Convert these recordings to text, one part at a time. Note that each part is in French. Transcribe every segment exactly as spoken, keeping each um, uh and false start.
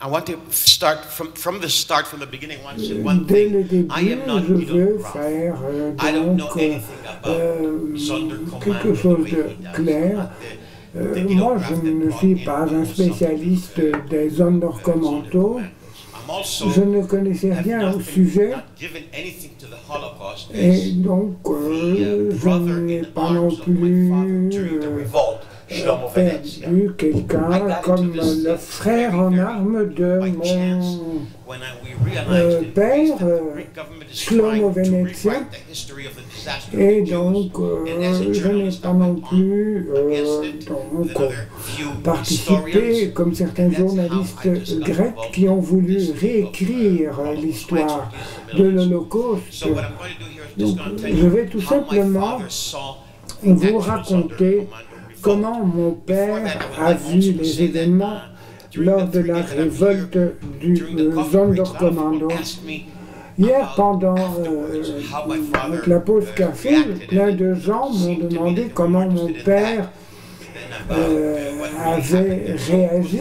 Dès le début, je veux faire euh, donc euh, quelque chose de clair. Euh, moi, je ne suis pas un spécialiste des Sonderkommando. Je ne connaissais rien au sujet et donc euh, je n'ai pas non plus euh, perdu quelqu'un comme le frère en armes de mon euh, père, euh, Shlomo Venezia, et donc euh, je n'ai pas non plus euh, donc, participé comme certains journalistes grecs qui ont voulu réécrire l'histoire de l'Holocauste. Donc je vais tout simplement vous raconter comment mon père a vu les événements lors de la révolte du euh, Sonderkommando. Hier, pendant euh, avec la pause café, plein de gens m'ont demandé comment mon père euh, avait réagi.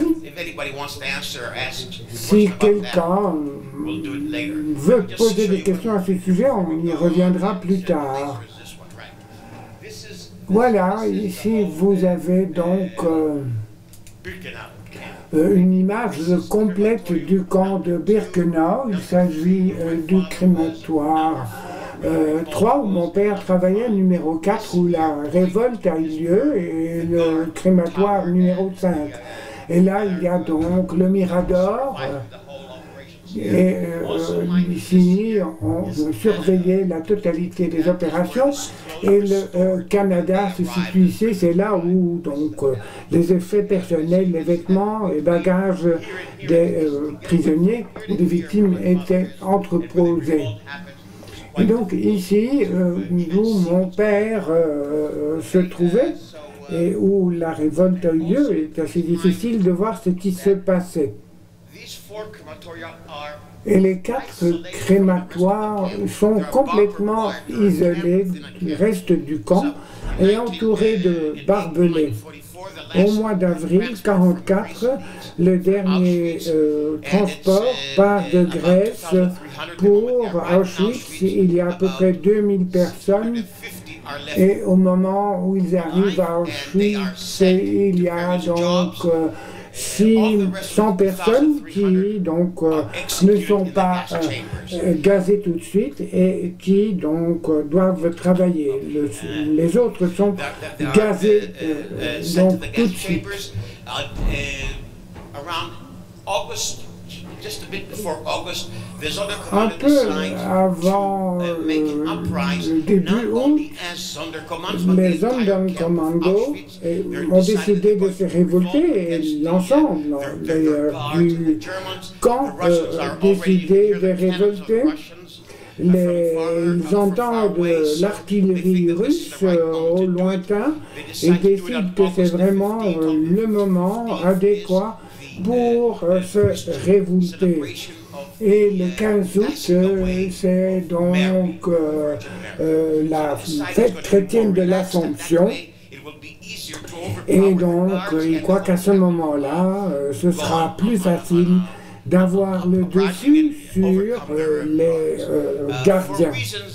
Si quelqu'un veut poser des questions à ce sujet, on y reviendra plus tard. Voilà, ici vous avez donc euh, une image complète du camp de Birkenau. Il s'agit euh, du crématoire euh, trois où mon père travaillait, numéro quatre où la révolte a eu lieu, et le crématoire numéro cinq. Et là il y a donc le Mirador. Euh, Et euh, ici, on surveillait la totalité des opérations et le euh, Canada se situe ici, c'est là où donc euh, les effets personnels, les vêtements et bagages des euh, prisonniers ou des victimes étaient entreposés. Et donc ici, euh, où mon père euh, se trouvait et où la révolte a eu lieu, il est assez difficile de voir ce qui se passait. Et les quatre crématoires sont complètement isolés du reste du camp et entourés de barbelés. Au mois d'avril mille neuf cent quarante-quatre, le dernier euh, transport part de Grèce pour Auschwitz. Il y a à peu près deux mille personnes. Et au moment où ils arrivent à Auschwitz, il y a donc euh, six cents personnes qui donc euh, ne sont pas euh, gazées tout de suite et qui donc euh, doivent travailler. Le, les autres sont gazés euh, donc tout de suite. Un peu avant euh, le début août, les Sonderkommando ont décidé de se révolter et l'ensemble du camp a euh, décidé de révolter. Les, ils entendent l'artillerie russe euh, au lointain et décident que c'est vraiment euh, le moment adéquat pour euh, se révolter. Et le quinze août, euh, c'est donc euh, euh, la fête chrétienne de l'Assomption. Et donc, euh, il croit qu'à ce moment-là, euh, ce sera plus facile d'avoir le dessus sur euh, les euh, gardiens.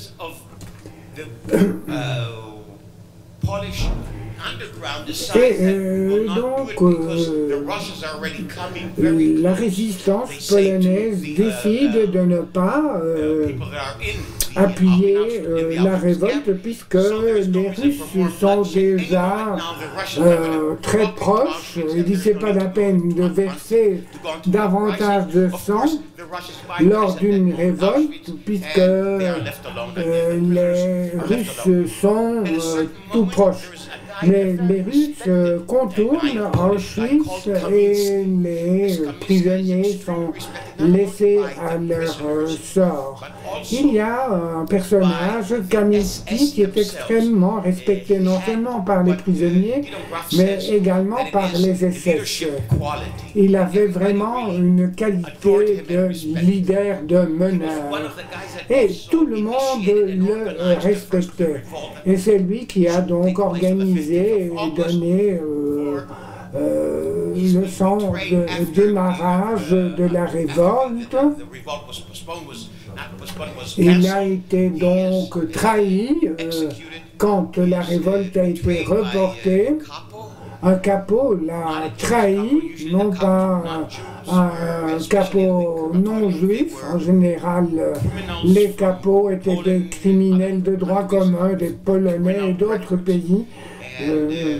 Et euh, donc, euh, la résistance polonaise décide de ne pas euh, appuyer euh, la révolte puisque les Russes sont déjà euh, très proches. Il dit c'est pas la peine de verser davantage de sang lors d'une révolte puisque euh, les Russes sont euh, tout proches. Mais les Russes euh, contournent Auschwitz et les prisonniers sont laissés à leur euh, sort. Il y a un personnage, Kaminski, qui est extrêmement respecté non seulement par les prisonniers, mais également par les S S. Il avait vraiment une qualité de leader, de meneur. Et tout le monde le respectait. Et c'est lui qui a donc organisé et donné euh, euh, le sang de démarrage de la révolte. Il a été donc trahi euh, quand la révolte a été reportée. Un capot l'a trahi, non pas un, un capot non juif. En général, les capots étaient des criminels de droit commun, des Polonais et d'autres pays. Euh,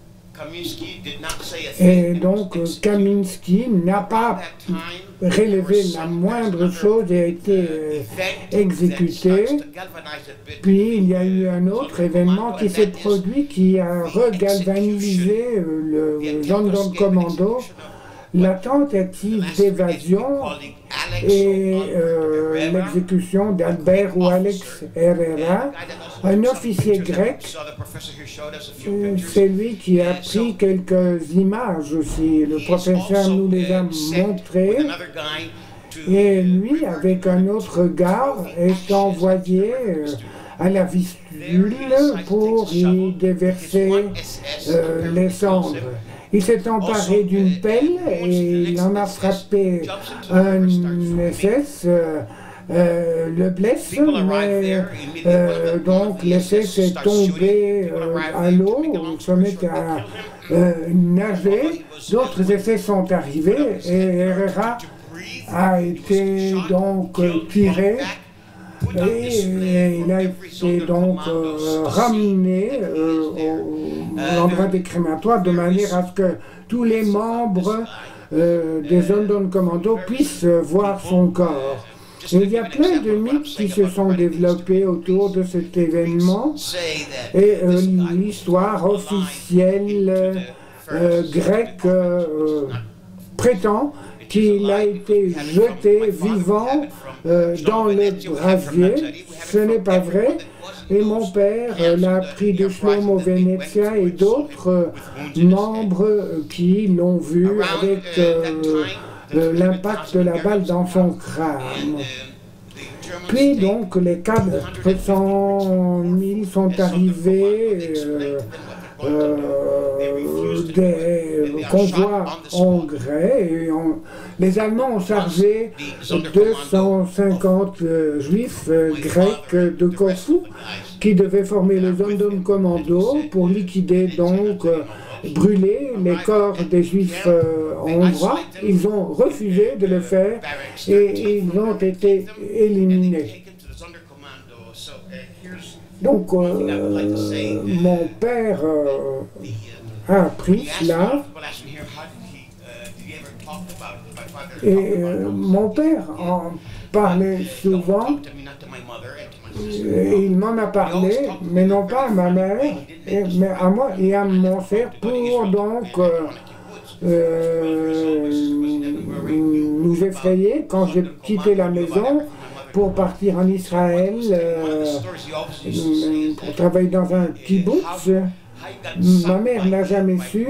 Et donc Kaminski n'a pas relevé la moindre chose et a été euh, exécuté. Puis il y a eu un autre événement qui s'est produit qui a regalvanisé euh, le gendarme-commando, la tentative d'évasion et euh, l'exécution d'Albert ou Alex Herrera, un officier grec. C'est lui qui a pris quelques images aussi. Le professeur nous les a montrées. Et lui, avec un autre gars, est envoyé à la vistule pour y déverser euh, les cendres. Il s'est emparé d'une pelle et il en a frappé un S S, euh, euh, le blesse, mais euh, donc l'S S est tombé euh, à l'eau, il se met à euh, nager, d'autres S S sont arrivés et Herrera a été donc tiré. Et, et il a été donc euh, ramené euh, au, à l'endroit des crématoires de manière à ce que tous les membres euh, des London Commando puissent euh, voir son corps. Et il y a plein de mythes qui se sont développés autour de cet événement et euh, l'histoire officielle euh, grecque euh, prétend qu'il a été jeté vivant euh, dans le brasier. Ce n'est pas vrai. Et mon père euh, l'a appris de Shlomo Venezia et d'autres euh, membres euh, qui l'ont vu avec euh, euh, l'impact de la balle dans son crâne. Puis donc les quatre cents mille sont arrivés. Euh, Euh, des convois anglais et on, les Allemands ont chargé deux cent cinquante euh, juifs euh, grecs de Corfou qui devaient former le London Commando pour liquider donc euh, brûler les corps des juifs euh, hongrois. Ils ont refusé de le faire et ils ont été éliminés. Donc, euh, mon père euh, a appris cela et euh, mon père en parlait souvent, et il m'en a parlé, mais non pas à ma mère, et, mais à moi et à mon frère pour donc euh, euh, nous effrayer quand j'ai quitté la maison pour partir en Israël, euh, pour travailler dans un kibbutz. Ma mère n'a jamais su.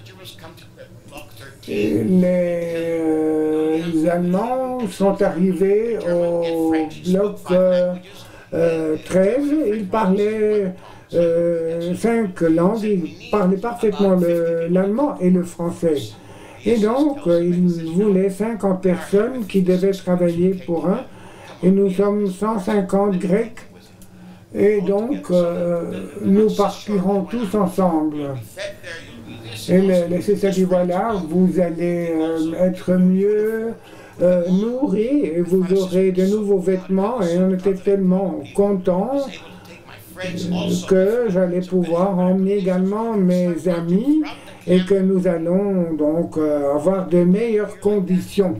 Les, euh, les Allemands sont arrivés au bloc euh, euh, treize. Ils parlaient euh, cinq langues. Ils parlaient parfaitement l'allemand et le français. Et donc, euh, ils voulaient cinquante personnes qui devaient travailler pour eux. Et nous sommes cent cinquante Grecs, et donc euh, nous partirons tous ensemble. Et le, le c'est ça dit, voilà, vous allez euh, être mieux euh, nourris, et vous aurez de nouveaux vêtements, et on était tellement contents euh, que j'allais pouvoir emmener également mes amis, et que nous allons donc euh, avoir de meilleures conditions.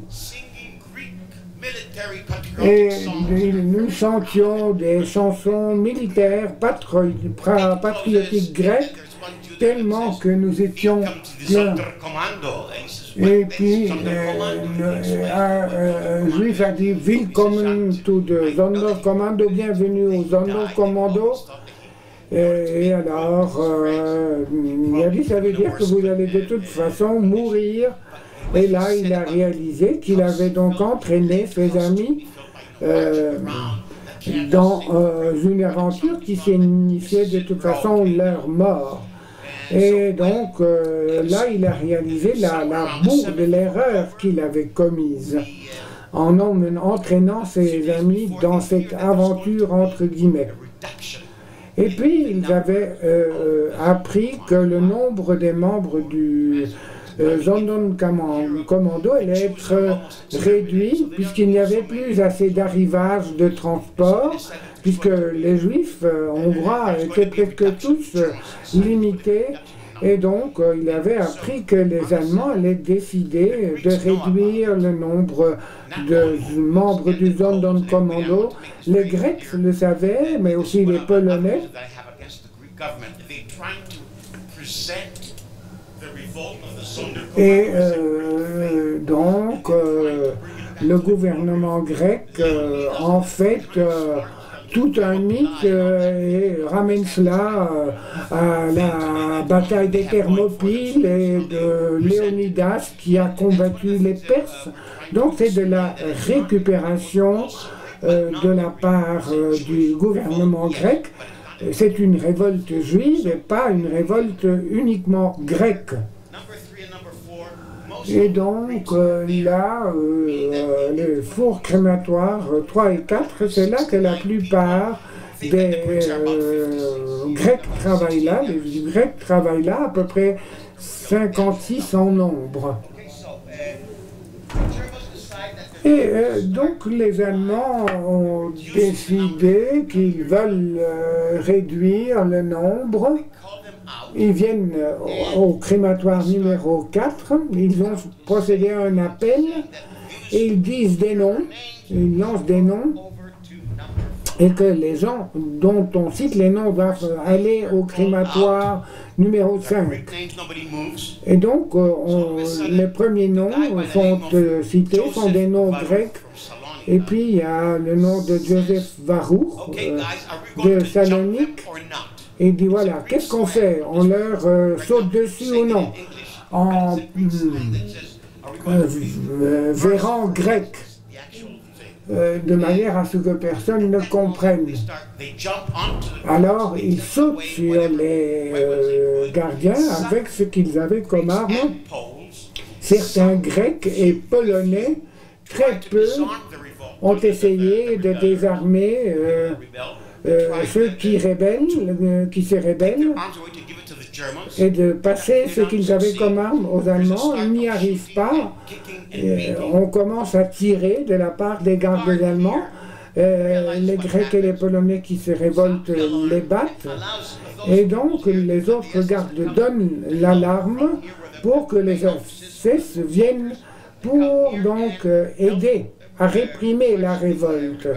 Et nous chantions des chansons militaires patri patriotiques grecques tellement que nous étions pleins. Et puis euh, un, un juif a dit Willkommen to the Sonderkommando, bienvenue au Sonderkommando. Et, et alors euh, il a dit ça veut dire que vous allez de toute façon mourir. Et là, il a réalisé qu'il avait donc entraîné ses amis euh, dans euh, une aventure qui signifiait de toute façon leur mort. Et donc euh, là, il a réalisé la, la bourde, l'erreur qu'il avait commise en entraînant ses amis dans cette aventure entre guillemets. Et puis, ils avaient euh, appris que le nombre des membres du euh, Sonderkommando allait être réduit, puisqu'il n'y avait plus assez d'arrivage de transport, puisque les Juifs euh, hongrois étaient presque tous euh, limités. Et donc, euh, il avait appris que les Allemands allaient décider de réduire le nombre de membres du Sonderkommando. Les Grecs le savaient, mais aussi les Polonais. Et euh, donc, euh, le gouvernement grec, euh, en fait, euh, tout un mythe euh, et ramène cela euh, à la bataille des Thermopyles et de Léonidas qui a combattu les Perses. Donc c'est de la récupération euh, de la part euh, du gouvernement grec. C'est une révolte juive et pas une révolte uniquement grecque. Et donc euh, là, euh, les fours crématoires euh, trois et quatre, c'est là que la plupart des euh, Grecs travaillent là. Les Grecs travaillent là, à peu près cinquante-six en nombre. Et euh, donc les Allemands ont décidé qu'ils veulent euh, réduire le nombre. Ils viennent au, au crématoire numéro quatre, ils ont procédé à un appel et ils disent des noms, ils lancent des noms et que les gens dont on cite les noms doivent aller au crématoire numéro cinq. Et donc euh, on, les premiers noms sont euh, cités, sont des noms grecs. Et puis il y a le nom de Joseph Varour euh, de Salonique. Et il dit voilà, qu'est-ce qu'on fait? On leur euh, saute dessus ou non? En euh, euh, verran grec, euh, de manière à ce que personne ne comprenne. Alors ils sautent sur les euh, gardiens avec ce qu'ils avaient comme arme. Certains Grecs et Polonais, très peu, ont essayé de désarmer euh, Euh, ceux qui rébellent, euh, qui se rébellent, et de passer ce qu'ils avaient comme arme aux Allemands. Ils n'y arrivent pas. Et on commence à tirer de la part des gardes allemands. Euh, les Grecs et les Polonais qui se révoltent les battent. Et donc les autres gardes donnent l'alarme pour que les S S viennent pour donc euh, aider à réprimer la révolte.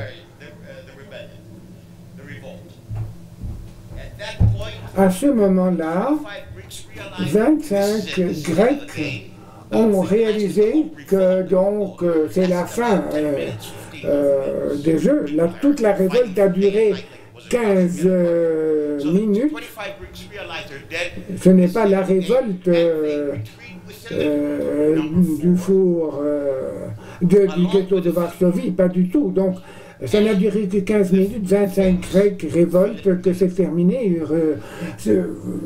À ce moment-là, vingt-cinq Grecs ont réalisé que donc euh, c'est la fin euh, euh, des jeux. La, toute la révolte a duré quinze euh, minutes. Ce n'est pas la révolte euh, euh, du four euh, de, du ghetto de Varsovie, pas du tout. Donc, ça n'a duré que quinze minutes, vingt-cinq Grecs révoltent, que c'est terminé, ils euh, se,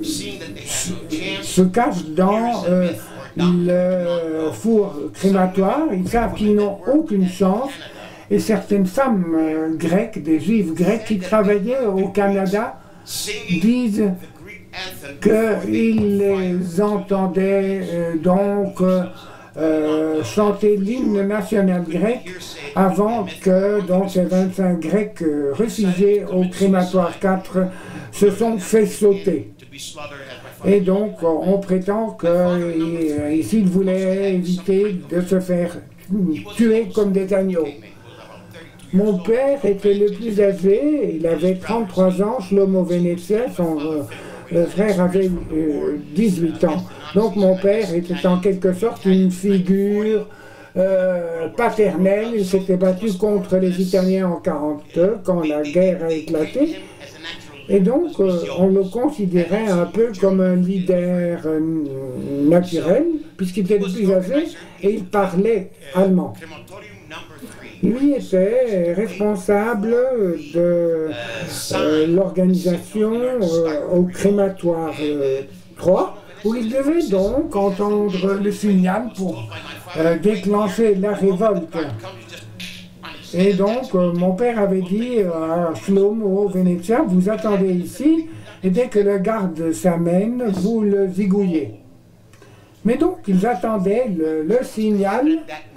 se cachent dans euh, le four crématoire, ils savent qu'ils n'ont aucune chance, et certaines femmes euh, grecques, des juifs grecs qui travaillaient au Canada, disent qu'ils les entendaient euh, donc euh, Euh, chanter l'hymne national grec avant que donc, ces vingt-cinq Grecs euh, refusés au crématoire quatre se sont fait sauter. Et donc on prétend qu'ils voulaient éviter de se faire tuer comme des agneaux. Mon père était le plus âgé, il avait trente-trois ans, Shlomo Venezia, son euh, frère avait euh, dix-huit ans. Donc mon père était en quelque sorte une figure euh, paternelle. Il s'était battu contre les Italiens en quarante-deux quand la guerre a éclaté. Et donc euh, on le considérait un peu comme un leader euh, naturel, puisqu'il était le plus âgé et il parlait allemand. Lui était responsable de euh, l'organisation euh, au crématoire euh, trois, où il devait donc entendre le signal pour euh, déclencher la révolte. Et donc, euh, mon père avait dit à Shlomo Venezia, vous attendez ici, et dès que le garde s'amène, vous le zigouillez. Mais donc, ils attendaient le, le signal.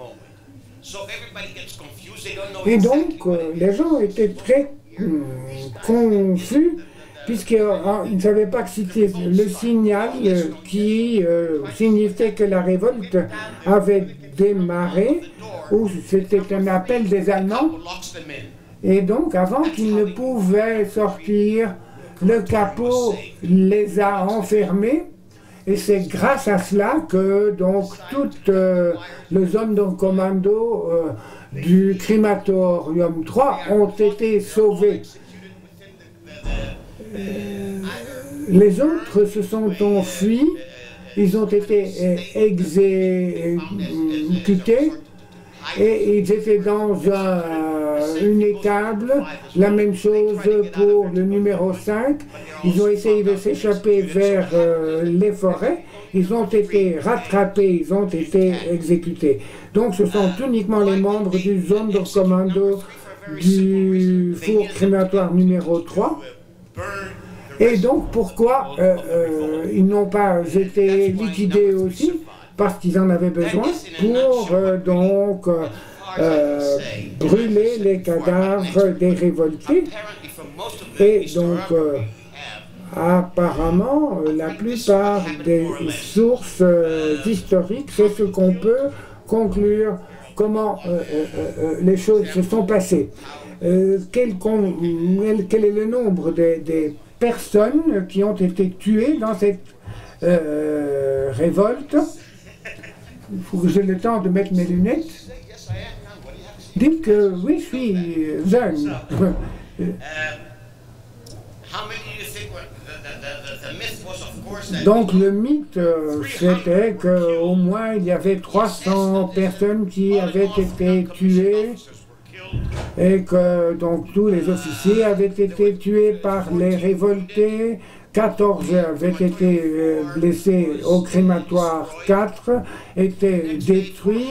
Et donc, euh, les gens étaient très euh, confus, puisqu'ils ne savaient pas que c'était le signal euh, qui euh, signifiait que la révolte avait démarré, ou c'était un appel des Allemands. Et donc, avant qu'ils ne pouvaient sortir, le capot les a enfermés. Et c'est grâce à cela que donc toute euh, le zone de commando euh, du crématorium trois ont été sauvés. Euh, les autres se sont enfuis, ils ont été euh, exécutés et ils étaient dans un, une étable. La même chose pour le numéro cinq. Ils ont essayé de s'échapper vers euh, les forêts. Ils ont été rattrapés, ils ont été exécutés. Donc ce sont uniquement les membres du zone de commando du four crématoire numéro trois. Et donc pourquoi euh, euh, ils n'ont pas été liquidés aussi? Parce qu'ils en avaient besoin pour euh, donc euh, euh, brûler les cadavres des révoltés. Et donc euh, apparemment la plupart des sources euh, historiques, c'est ce qu'on peut conclure comment euh, euh, euh, les choses se sont passées. Euh, quel, quel est le nombre des, des personnes qui ont été tuées dans cette euh, révolte? Il faut que j'ai le temps de mettre mes lunettes. Dites que oui, je suis jeune. Donc le mythe, c'était qu'au moins il y avait trois cents personnes qui avaient été tuées et que donc tous les officiers avaient été tués par les révoltés. quatorze avaient été euh, blessés au crématoire, quatre étaient détruits.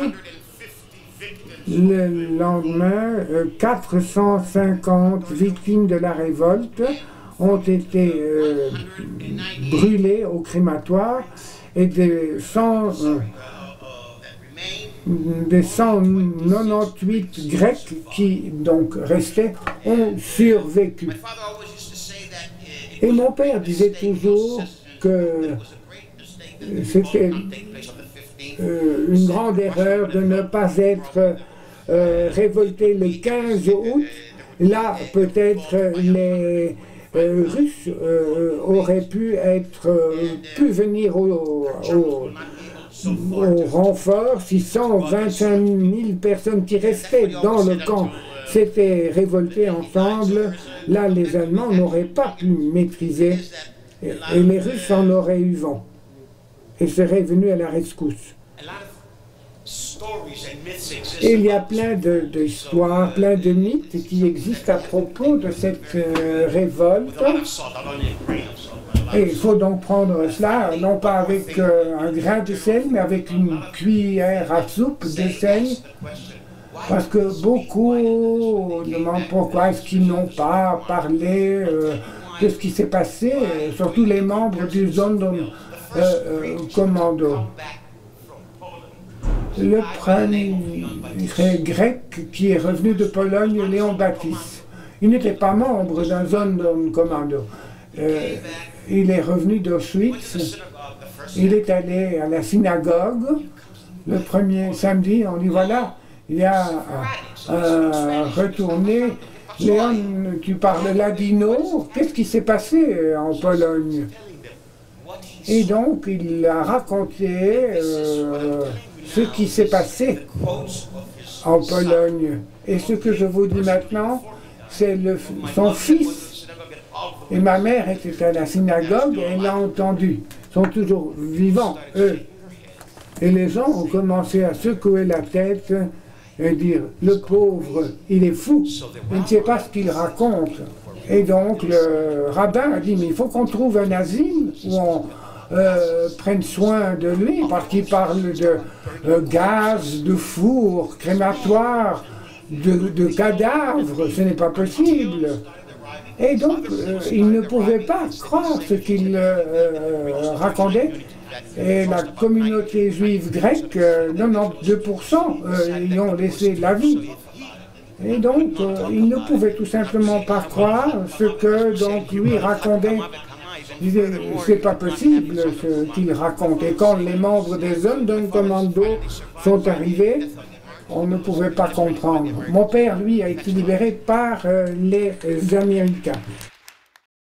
Le lendemain, euh, quatre cent cinquante victimes de la révolte ont été euh, brûlées au crématoire et des cent, euh, des cent quatre-vingt-dix-huit Grecs qui donc restaient ont survécu. Et mon père disait toujours que c'était euh, une grande erreur de ne pas être euh, révolté le quinze août. Là, peut-être les euh, Russes euh, auraient pu être euh, pu venir au, au, au renfort si cent vingt-cinq mille personnes qui restaient dans le camp s'étaient révoltées ensemble. Là, les Allemands n'auraient pas pu maîtriser et, et les Russes en auraient eu vent et seraient venus à la rescousse. Et il y a plein d'histoires, plein de mythes qui existent à propos de cette euh, révolte. Et il faut donc prendre cela, non pas avec euh, un grain de sel, mais avec une cuillère à soupe de sel. Parce que beaucoup demandent pourquoi est-ce qu'ils n'ont pas parlé euh, de ce qui s'est passé, euh, surtout les membres du zone de euh, euh, commando. Le premier grec qui est revenu de Pologne, Léon Baptiste, il n'était pas membre d'un zone de commando. Euh, il est revenu d'Auschwitz, il est allé à la synagogue le premier samedi, on dit voilà, il y a euh, retourné. Léon, tu parles ladino, qu'est-ce qui s'est passé en Pologne? Et donc il a raconté euh, ce qui s'est passé en Pologne. Et ce que je vous dis maintenant, c'est son fils. Et ma mère était à la synagogue et elle l'a entendu. Ils sont toujours vivants, eux. Et les gens ont commencé à secouer la tête et dire, le pauvre, il est fou, il ne sait pas ce qu'il raconte. Et donc le rabbin a dit, mais il faut qu'on trouve un asile où on, euh, prennent soin de lui, parce qu'il parle de euh, gaz, de four, crématoire, de, de cadavres, ce n'est pas possible. Et donc, euh, il ne pouvait pas croire ce qu'il euh, racontait. Et la communauté juive grecque, euh, quatre-vingt-douze pour cent euh, y ont laissé la vie. Et donc, euh, il ne pouvait tout simplement pas croire ce que donc lui racontait. Il disait, c'est pas possible ce qu'il raconte. Et quand les membres des hommes d'un commando sont arrivés, on ne pouvait pas comprendre. Mon père, lui, a été libéré par euh, les Américains.